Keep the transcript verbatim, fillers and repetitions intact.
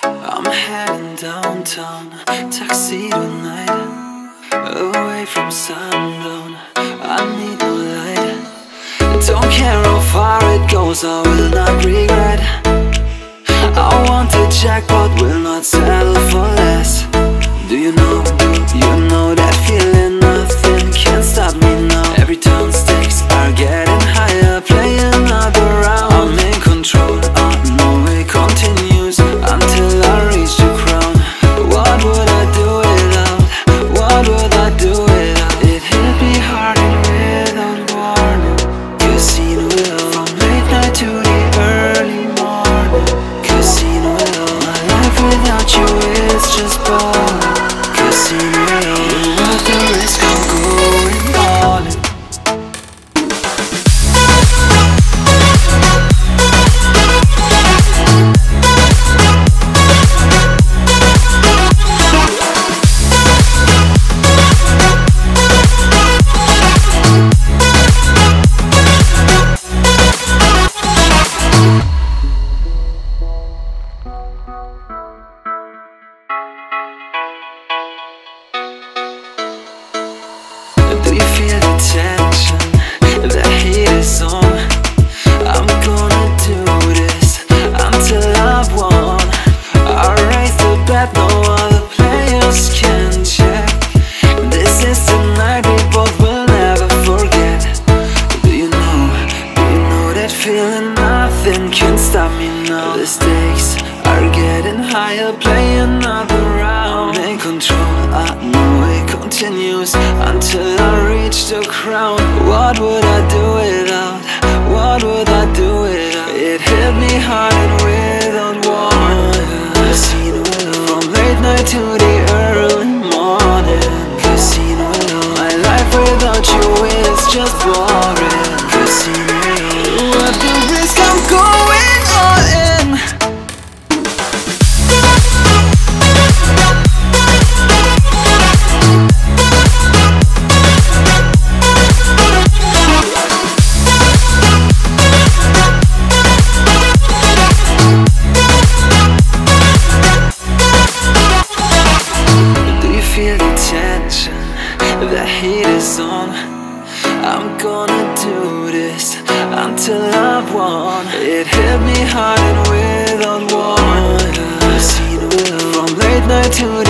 I'm heading downtown, tuxedo night, away from sundown. I need no light. Don't care how far it goes, I will not regret. I want a jackpot, will not settle for less. Do you know, do you know that feeling? Nothing can stop me now. Every turn stakes are getting higher, play another round. I'm in control, I know it continues until I reach the crown. What would I do without? What would I do without? It hit me hard and without warning. Casino will, from late night to the early morning. Casino will, my life without you is just boring. Casino will, what the risk, I'm going all in. Do you feel the tension? The heat is on. I'm gonna do this until I've won. I raise the bet, no other players can check. This is the night we both will never forget. Do you know, do you know that feeling? Nothing can stop me now. The stakes are getting higher, play another round. I'm in control, I know it continues until I reach the crown. What would I do without? What would I do without? It hit me hard and without warning. Casino will, from late night to the early morning. Casino will, my life without you is just boring. Casino will, what the risk, I'm going all in. Feel the tension, the heat is on. I'm gonna do this until I've won. It hit me hard and without warning. From late night to